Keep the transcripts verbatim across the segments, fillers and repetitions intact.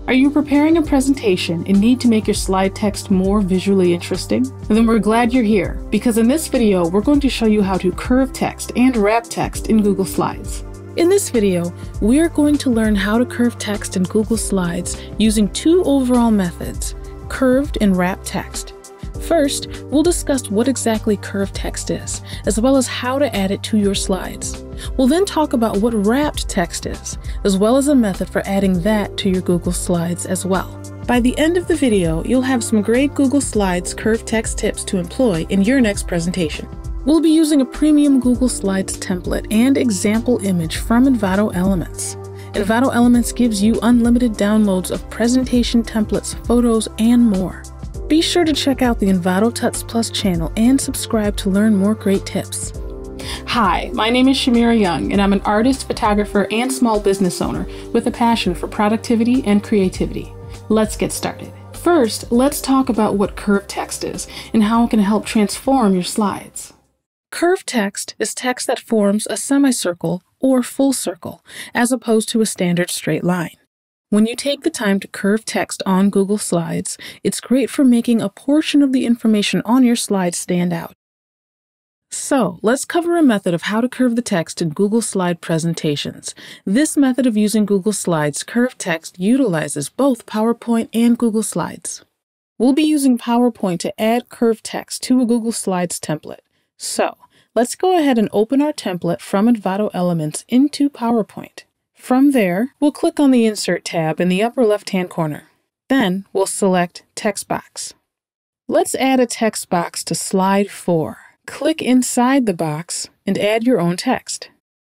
Are you preparing a presentation and need to make your slide text more visually interesting? Then we're glad you're here, because in this video, we're going to show you how to curve text and wrap text in Google Slides. In this video, we are going to learn how to curve text in Google Slides using two overall methods, curved and wrapped text. First, we'll discuss what exactly curved text is, as well as how to add it to your slides. We'll then talk about what wrapped text is, as well as a method for adding that to your Google Slides as well. By the end of the video, you'll have some great Google Slides curved text tips to employ in your next presentation. We'll be using a premium Google Slides template and example image from Envato Elements. Envato Elements gives you unlimited downloads of presentation templates, photos, and more. Be sure to check out the Envato Tuts Plus channel and subscribe to learn more great tips. Hi, my name is Shamira Young, and I'm an artist, photographer, and small business owner with a passion for productivity and creativity. Let's get started. First, let's talk about what curved text is and how it can help transform your slides. Curved text is text that forms a semicircle or full circle, as opposed to a standard straight line. When you take the time to curve text on Google Slides, it's great for making a portion of the information on your slides stand out. So, let's cover a method of how to curve the text in Google Slide presentations. This method of using Google Slides curved text utilizes both PowerPoint and Google Slides. We'll be using PowerPoint to add curved text to a Google Slides template. So, let's go ahead and open our template from Envato Elements into PowerPoint. From there, we'll click on the Insert tab in the upper left-hand corner. Then, we'll select Text Box. Let's add a text box to Slide four. Click inside the box and add your own text.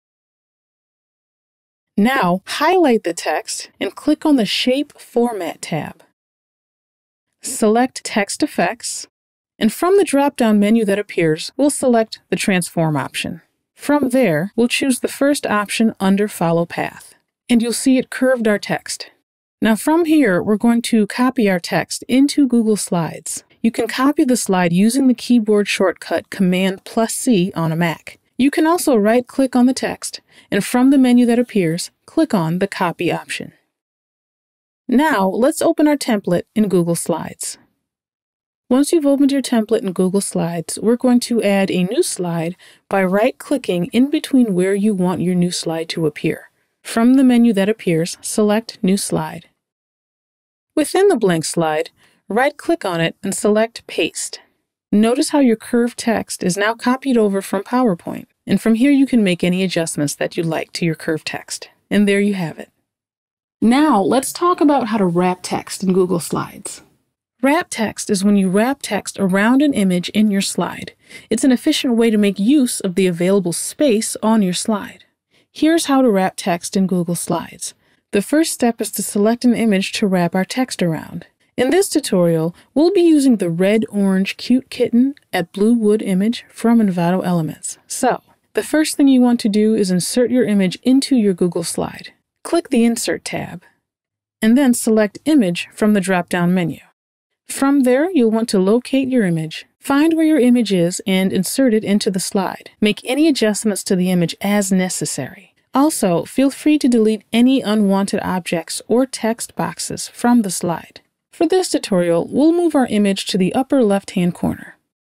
Now, highlight the text and click on the Shape Format tab. Select Text Effects, and from the drop-down menu that appears, we'll select the Transform option. From there, we'll choose the first option under Follow Path, and you'll see it curved our text. Now from here, we're going to copy our text into Google Slides. You can copy the slide using the keyboard shortcut Command plus C on a Mac. You can also right-click on the text, and from the menu that appears, click on the Copy option. Now, let's open our template in Google Slides. Once you've opened your template in Google Slides, we're going to add a new slide by right-clicking in between where you want your new slide to appear. From the menu that appears, select New Slide. Within the blank slide, right-click on it and select Paste. Notice how your curved text is now copied over from PowerPoint, and from here you can make any adjustments that you like to your curved text. And there you have it. Now, let's talk about how to wrap text in Google Slides. Wrap text is when you wrap text around an image in your slide. It's an efficient way to make use of the available space on your slide. Here's how to wrap text in Google Slides. The first step is to select an image to wrap our text around. In this tutorial, we'll be using the red-orange cute kitten at blue wood image from Envato Elements. So, the first thing you want to do is insert your image into your Google slide. Click the Insert tab, and then select Image from the drop-down menu. From there, you'll want to locate your image. Find where your image is and insert it into the slide. Make any adjustments to the image as necessary. Also, feel free to delete any unwanted objects or text boxes from the slide. For this tutorial, we'll move our image to the upper left-hand corner.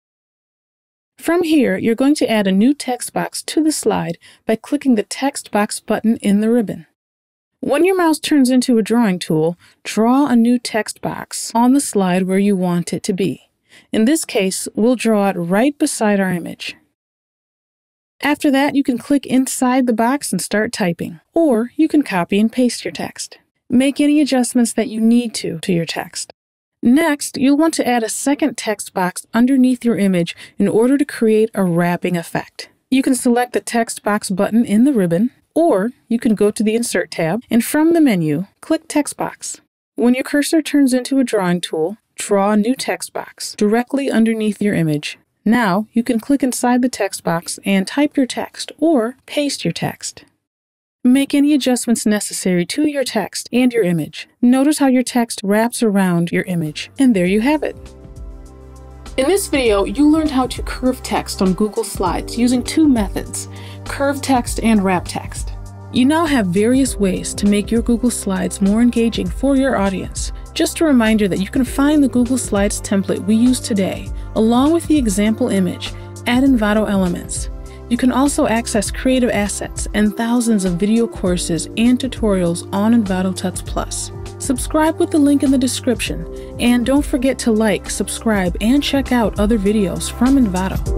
From here, you're going to add a new text box to the slide by clicking the Text Box button in the ribbon. When your mouse turns into a drawing tool, draw a new text box on the slide where you want it to be. In this case, we'll draw it right beside our image. After that, you can click inside the box and start typing, or you can copy and paste your text. Make any adjustments that you need to to your text. Next, you'll want to add a second text box underneath your image in order to create a wrapping effect. You can select the Text Box button in the ribbon, or you can go to the Insert tab, and from the menu, click Text Box. When your cursor turns into a drawing tool, draw a new text box directly underneath your image. Now, you can click inside the text box and type your text or paste your text. Make any adjustments necessary to your text and your image. Notice how your text wraps around your image, and there you have it. In this video, you learned how to curve text on Google Slides using two methods, curved text and wrap text. You now have various ways to make your Google Slides more engaging for your audience. Just a reminder that you can find the Google Slides template we use today, along with the example image, at Envato Elements. You can also access creative assets and thousands of video courses and tutorials on Envato Tuts Plus. Subscribe with the link in the description, and don't forget to like, subscribe, and check out other videos from Envato.